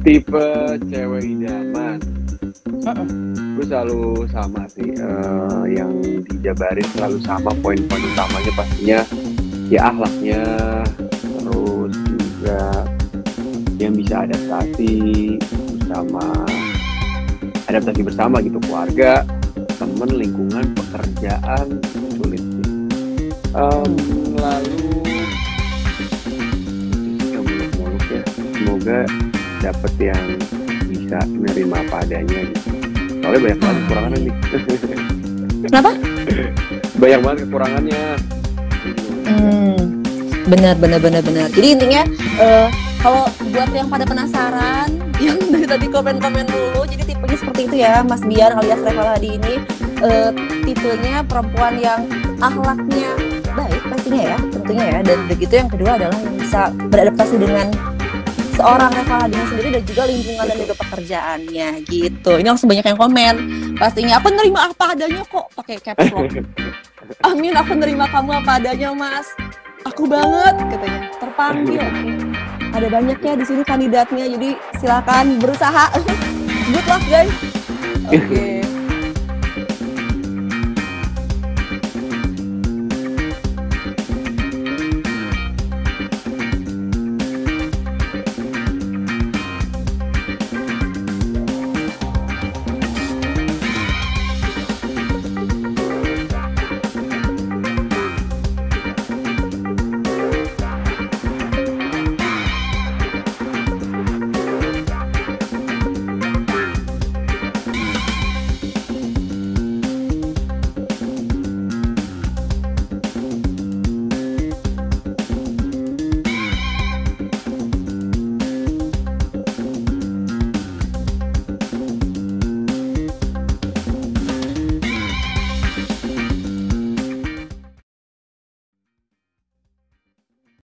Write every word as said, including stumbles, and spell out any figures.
Tipe cewek idaman, Heeh. gue selalu sama sih, eee, yang dijabarin selalu sama poin-poin utamanya pastinya ya akhlaknya, terus juga yang bisa adaptasi bersama adaptasi bersama gitu, keluarga, temen, lingkungan, pekerjaan, sulit sih. Mmm, Mhm. lalu yang muluk-muluk ya, semoga dapet yang bisa nerima apa adanya gitu. Soalnya banyak banget Ah, kekurangannya iya. nih. Kenapa? Banyak banget kekurangannya. Gitu. Mmm, bener bener bener bener. Jadi intinya, eee, kalau buat yang pada penasaran, yang dari tadi komen-komen mulu, jadi tipenya seperti itu ya, Mas Bian alias Reva Hadi ini, eee, tipenya perempuan yang akhlaknya baik pastinya ya, tentunya ya, dan udah gitu yang kedua adalah yang bisa beradaptasi dengan seorang Reva Hadinya sendiri dan juga lingkungan dan Betul. juga pekerjaannya, gitu. Ini langsung banyak yang komen, pastinya, "Aku nerima apa adanya kok," pakai caps lock. "Amin, aku nerima kamu apa adanya, Mas. Aku banget," katanya, "terpanggil." Ada banyak ya di sini kandidatnya, jadi silakan berusaha. Good luck, guys. Oke.